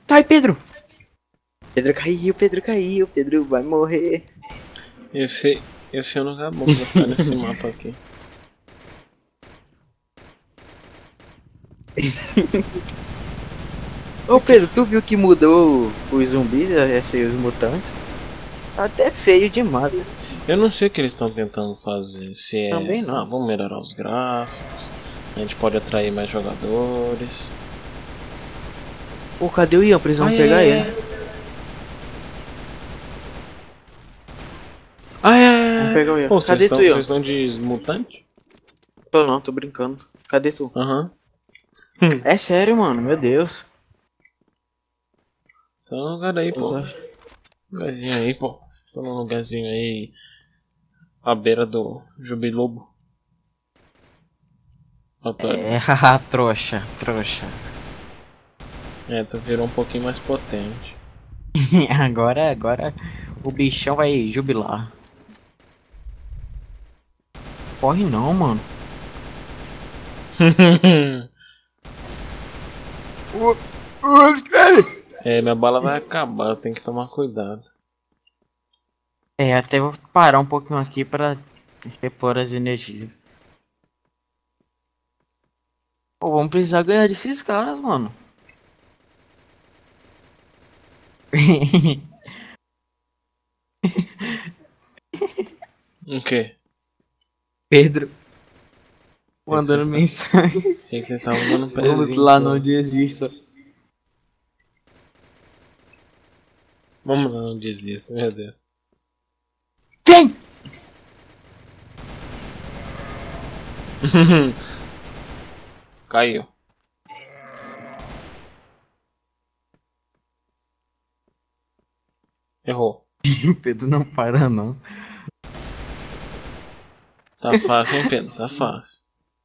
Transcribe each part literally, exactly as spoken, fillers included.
Sai, Pedro! Pedro caiu, Pedro caiu, Pedro vai morrer. Esse, esse é um lugar bom pra ficar nesse mapa aqui. Ô Pedro, tu viu que mudou os zumbis, esses mutantes? Tá até feio demais, né? Eu não sei o que eles estão tentando fazer. Se é. Também não. Ah, vamos melhorar os gráficos. A gente pode atrair mais jogadores. Pô, cadê o Ian? Precisamos Ai, pegar ai, ele. ai. Ai, ai, Vamos ai. pegar o Ian. Pô, Cadê vocês tu, Ian? estão de mutante? Tô não, tô brincando. Cadê tu? Aham. É sério, mano, meu Deus. Tá no lugar aí, pô. Os- Lugarzinho aí, pô. Tô num lugarzinho aí. À beira do Jubilobo. É, haha, trouxa, trouxa. É, tu virou um pouquinho mais potente. Agora, agora o bichão vai jubilar. Corre não, mano. É, minha bala vai acabar, eu tenho que tomar cuidado. É, até vou parar um pouquinho aqui pra repor as energias. Pô, vamos precisar ganhar desses caras, mano. O quê? Pedro O que mandando que mensagem. Achei que você tava mandando um Vamos pezinho. lá, pô. não desista. Vamos lá, não desista, meu Deus. Vem! Caiu. Errou. O Pedro não para, não. Tá fácil, hein, Pedro? Tá fácil.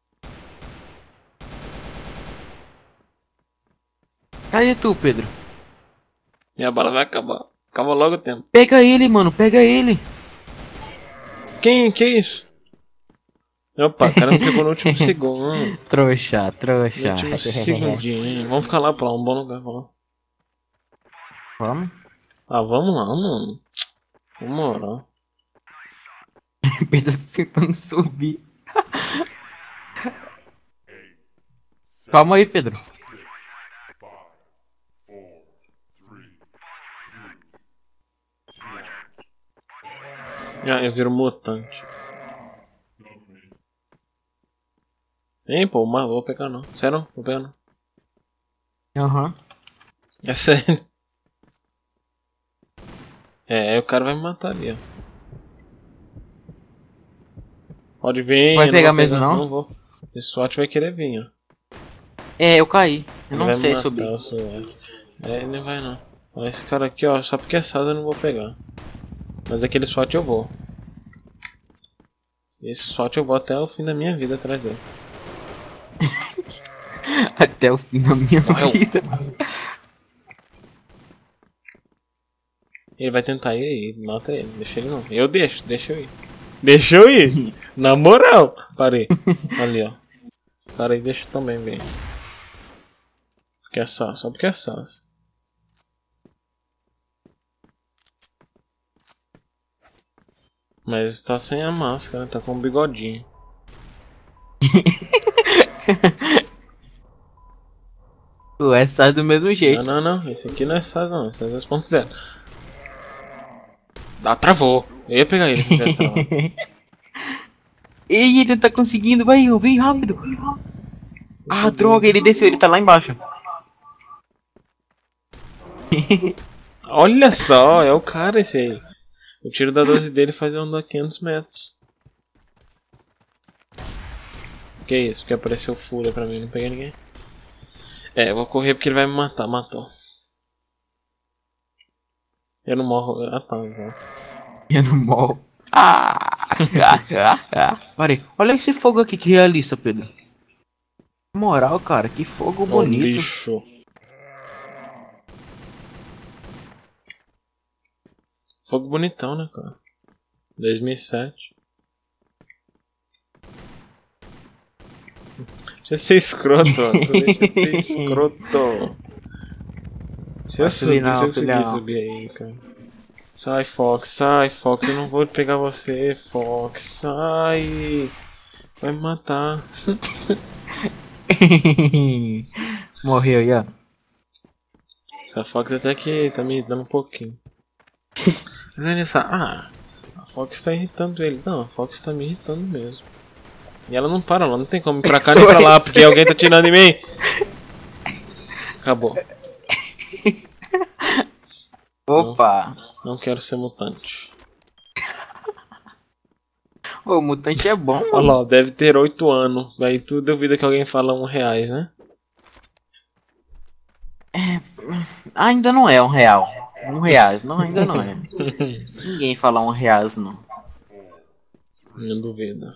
Cadê tu, Pedro? Minha bala vai acabar. Acaba logo o tempo. Pega ele, mano, pega ele. Quem? Que isso? Opa, o cara me pegou no último segundo. Trouxa, No trouxa. último segundinho. Vamos ficar lá pra lá, um bom lugar, vamos lá. Vamos? Ah, vamos lá, mano. Vamos morar. Pedro tá tentando subir. Calma aí, Pedro. Ah, eu viro mutante. Hein, pô, mas vou pegar não. Sério não? Vou pegar não. Aham. É sério. É, aí o cara vai me matar ali, ó. Pode vir. Vai eu pegar vou mesmo, não? Não vou. Esse SWAT vai querer vir, ó. É, eu caí. Eu Ele não vai sei me matar, subir. o SWAT. É, ele não vai não. Ó, esse cara aqui, ó, só porque é SAD eu não vou pegar. Mas aquele SWAT eu vou. Esse SWAT eu vou até o fim da minha vida atrás dele. Até o fim da minha Morreu. vida. Ele vai tentar ir aí, mata ele, deixa ele não. Eu deixo, deixa eu ir. Deixa eu ir! Na moral! Parei. Ali, ó. Esse cara aí deixa eu também ver. Porque é só, só porque é só. Mas tá sem a máscara, tá com um bigodinho. O S tá do mesmo jeito. Não, não, não. Esse aqui não é S A S não, esse é dois ponto zero. Ah, travou. Eu ia pegar ele se tivesse travado. Ei, ele não tá conseguindo. Vai, Ian, vem rápido. Ah, droga, ele desceu, ele tá lá embaixo. Olha só, é o cara esse aí. O tiro da doze dele faz um a quinhentos metros. Que isso? Porque apareceu fúria pra mim, não peguei ninguém. É, eu vou correr porque ele vai me matar, matou. Eu não morro. Ah tá, então. Eu não morro. Ah, ah, ah. Olha, olha esse fogo aqui que realista, Pedro. Moral, cara, que fogo Ô, bonito. bicho. Fogo bonitão, né, cara? dois mil e sete. Deixa eu ser escroto, ó. Deixa eu ser escroto. Se eu Vai subir subir, se não, eu conseguir filhão. subir aí, cara. Sai, Fox, sai, Fox, eu não vou pegar você, Fox, sai. Vai me matar. Morreu aí, ó. Essa Fox até que tá me irritando um pouquinho. Mas olha só, ah, a Fox tá irritando ele. Não, a Fox tá me irritando mesmo. E ela não para lá, não tem como ir pra cá nem pra lá, porque alguém tá tirando em mim. Acabou. Opa! Não, não quero ser mutante. O mutante é bom, Olha mano. lá, deve ter oito anos. Aí tu duvida que alguém fala um reais, né? Ainda não é um real. Um reais, não, ainda não é. Ninguém fala um reais, não. Não duvido.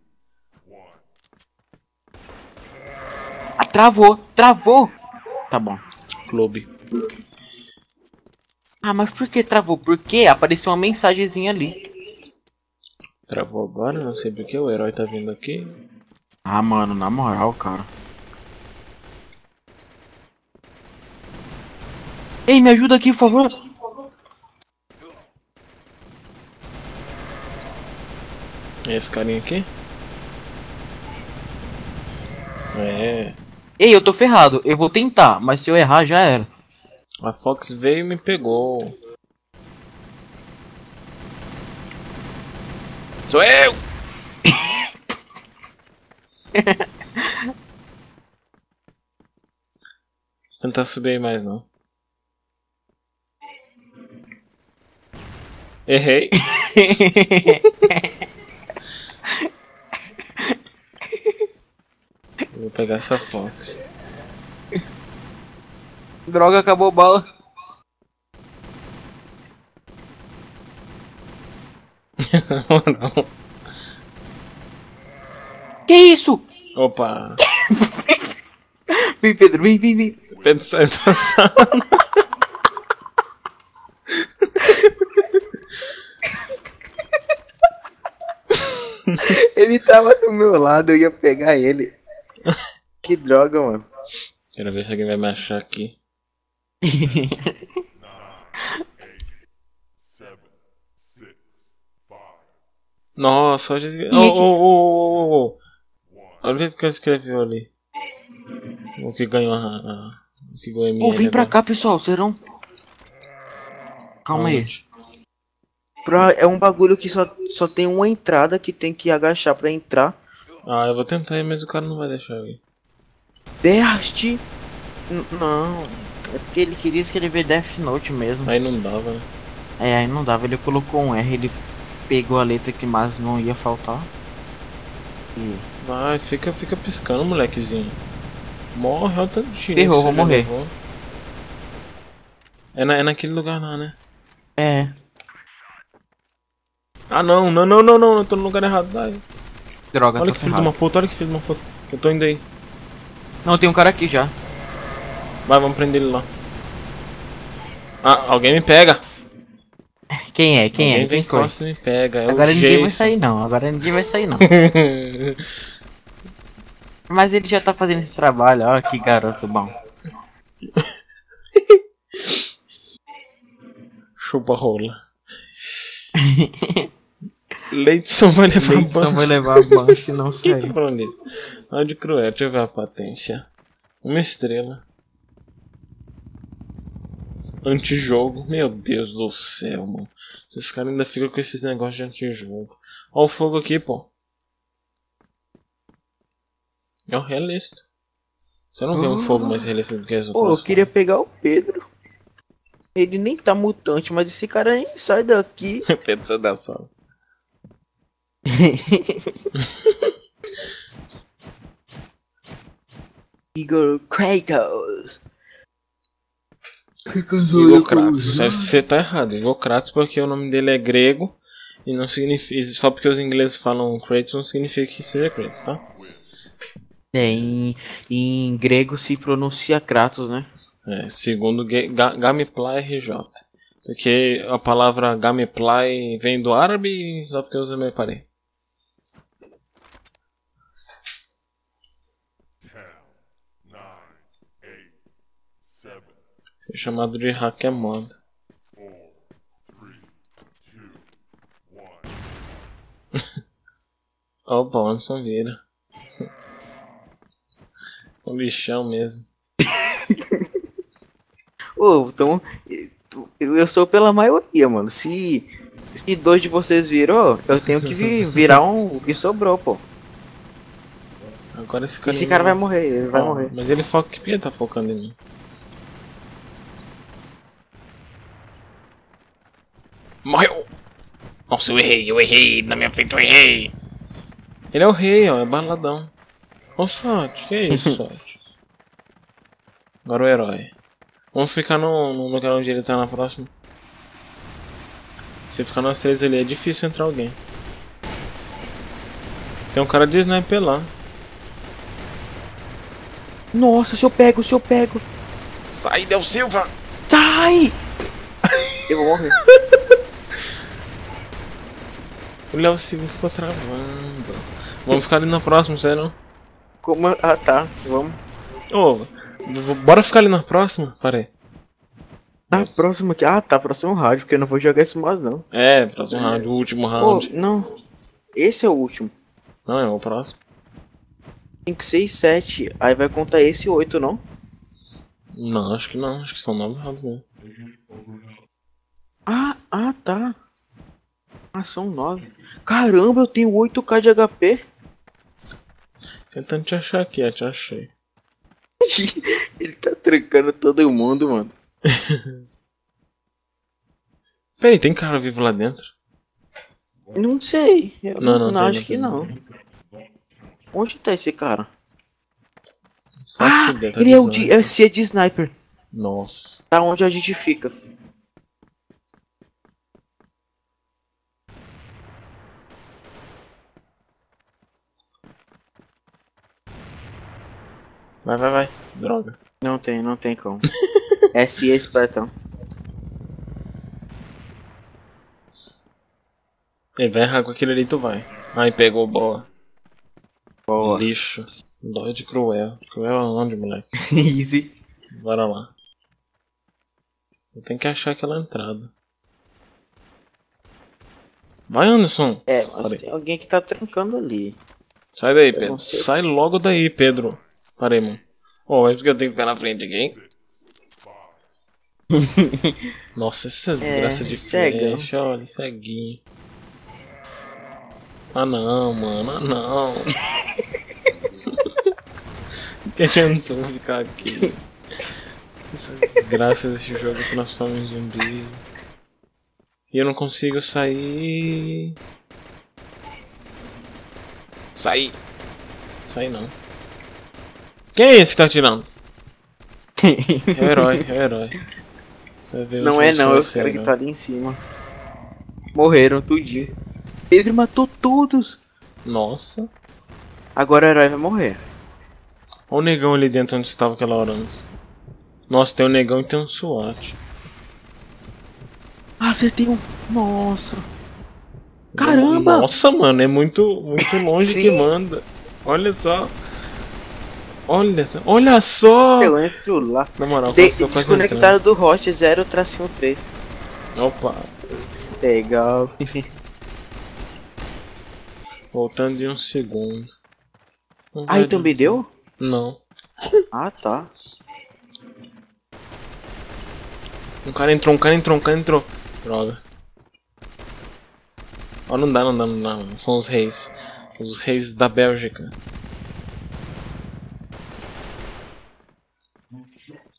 Ah, travou, travou. Tá bom. Clube. Ah, mas por que travou? Porque apareceu uma mensagenzinha ali. Travou agora, não sei porque o herói tá vindo aqui. Ah, mano, na moral, cara. Ei, me ajuda aqui, por favor. E esse carinha aqui? É. Ei, eu tô ferrado. Eu vou tentar, mas se eu errar, já era. A Fox veio e me pegou. Sou eu! Tentar subir aí mais não. Errei. Vou pegar essa Fox. Droga, acabou a bala. Não. Que isso? Opa! Vem, Pedro, vem, vem, vem. Pedro saiu da sala. Ele tava do meu lado, eu ia pegar ele. Que droga, mano. Quero ver se alguém vai me achar aqui. Nossa, olha. Oh, oh, oh, oh, oh. Olha o que escreveu ali. O que ganhou a. a o que ganhou a Pô, vem pra agora. cá, pessoal, serão? Calma aí. Onde? Pra, é um bagulho que só, só tem uma entrada que tem que agachar pra entrar. Ah, eu vou tentar ir, mas o cara não vai deixar eu ir. Deste. N- Não. É porque ele queria escrever Death Note mesmo. Aí não dava, né? É, aí não dava. Ele colocou um R, ele pegou a letra que mais não ia faltar. E. Vai, fica, fica piscando, molequezinho. Morre, olha o tanto de tiro. Ferrou, que vou você já morrer. levou. É, na, é naquele lugar lá, né? É. Ah não, não, não, não, não, eu tô no lugar errado. Vai. Droga, Olha tô que filho de ferrado. uma puta, olha que filho de uma puta. Eu tô indo aí. Não, tem um cara aqui já. Vai, vamos prender ele lá. Ah, alguém me pega. Quem é? Quem alguém é? vem Quem foi? costa e me pega. É Agora o ninguém vai Jason. sair não. Agora ninguém vai sair não. Mas ele já tá fazendo esse trabalho. Ó, que garoto bom. Chupa rola. Leidson vai levar Leidson banho. vai levar ban se não Quem tá sair. falando isso? Ah, de cruel, deixa eu ver a patência. Uma estrela. Antijogo. Meu Deus do céu, mano. Esses caras ainda ficam com esses negócios de antijogo. Ó o fogo aqui, pô. É o realista. Você não vê um fogo mais realista do que as Pô, eu outras queria formas. pegar o Pedro. Ele nem tá mutante, mas esse cara nem sai daqui. Pedro da sala. Igor Kratos. Igor Kratos. Você tá errado. Igor Kratos porque o nome dele é grego. E não significa. Só porque os ingleses falam Kratos não significa que seja Kratos, tá? É, em, em grego se pronuncia Kratos, né? É, segundo Ga- Ga- Gameply R J. Porque a palavra Gameply vem do árabe só porque eu me parei. Foi chamado de hacker mod. Opa, o Anderson vira. O lixão mesmo. Ô, então. Eu sou pela maioria, mano. Se. Se dois de vocês virou, eu tenho que vi- virar um o que sobrou, pô. Agora esse cara. Esse cara vai morrer, ele vai Ó, morrer. Mas ele foca que ele tá focando em mim. Morreu! Nossa, eu errei, eu errei, na minha frente eu errei. Ele é o rei, ó, é baladão. Ô sorte, que é isso, sorte? Agora o herói. Vamos ficar no, no lugar onde ele tá na próxima. Se ficar nós três ali, é difícil entrar alguém. Tem um cara de sniper lá. Nossa, se eu pego, se eu pego. Sai, Del Silva! Sai! Eu vou morrer. O Léo Silva ficou travando. Vamos ficar ali na próxima, sério? Como... Ah, tá, vamos. Ô, bora ficar ali na próxima? Parei. Ah, próximo aqui. Ah, tá, próximo rádio, porque eu não vou jogar isso mais, não. É, próximo round, o último Pô, round. não. Esse é o último. Não, é o próximo. cinco, seis, sete. Aí vai contar esse oito, não? Não, acho que não. Acho que são nove rounds mesmo. Ah, ah, tá. Ah, são nove. Caramba, eu tenho oito K de H P. Tentando te achar aqui, eu te achei. Ele tá trancando todo mundo, mano. Peraí, tem cara vivo lá dentro? Não sei. Eu Não, não, não tem, acho não que tem. não. Onde tá esse cara? Faço Ah, ideia, tá ele é o de de, é, C de sniper. Nossa. Tá onde a gente fica. Vai, vai, vai. Droga. Não tem, não tem como. S E espertão. Ele vai errar com aquele ali, tu vai. Ai, pegou, boa. Boa. Lixo. Dó de cruel. Cruel aonde, moleque? Easy. Bora lá. Eu tenho que achar aquela entrada. Vai, Anderson. É, mas Parei. tem alguém que tá trancando ali. Sai daí, Eu Pedro. não sei. Sai logo daí, Pedro. Parei, mano. Ô, é porque eu tenho que ficar na frente aqui, hein? Nossa, essa desgraça de cegão. flecha, olha, ceguinho. Ah não, mano, ah não. Tentou ficar aqui. Essa desgraça desse jogo transforma em zumbi. E eu não consigo sair. Sair. Sair não. Quem é esse que tá atirando? É o herói, é o herói. Vai ver Não onde é eu não, sou é os esse caras que herói. tá ali em cima. Morreram tudinho. Pedro matou todos. Nossa. Agora o herói vai morrer. Olha o negão ali dentro onde você tava aquela hora antes. Nossa, tem um negão e tem um SWAT. Ah, acertei um. Nossa. Caramba! Nossa, mano, é muito, muito longe Sim. que manda. Olha só. Olha, olha só. Se eu entro lá. Na moral, De quase que eu quase desconectado do hot zero tracinho três. entrando. Opa. Legal. Voltando de um segundo. Não vai Aí dar. também deu? Não. Ah, tá. Um cara entrou, um cara entrou, um cara entrou. Droga. Ó, não dá, não dá, não dá. Não. São os reis. Os reis da Bélgica.